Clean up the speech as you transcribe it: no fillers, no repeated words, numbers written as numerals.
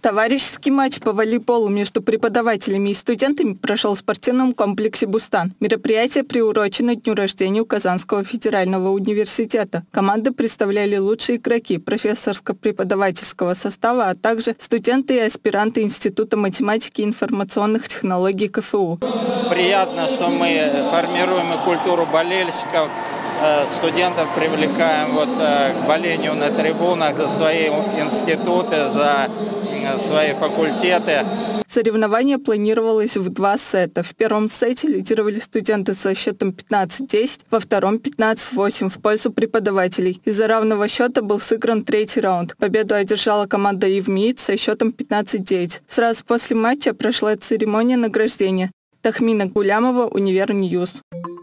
Товарищеский матч по волейболу между преподавателями и студентами прошел в спортивном комплексе «Бустан». Мероприятие приурочено дню рождения Казанского федерального университета. Команды представляли лучшие игроки профессорско-преподавательского состава, а также студенты и аспиранты Института математики и информационных технологий КФУ. Приятно, что мы формируем и культуру болельщиков. Студентов привлекаем к болению на трибунах за свои институты, за свои факультеты. Соревнование планировалось в 2 сета. В первом сете лидировали студенты со счетом 15-10, во втором 15-8 в пользу преподавателей. Из-за равного счета был сыгран 3-й раунд. Победу одержала команда ИВМИИТ со счетом 15-9. Сразу после матча прошла церемония награждения. Тахмина Гулямова, Универньюз.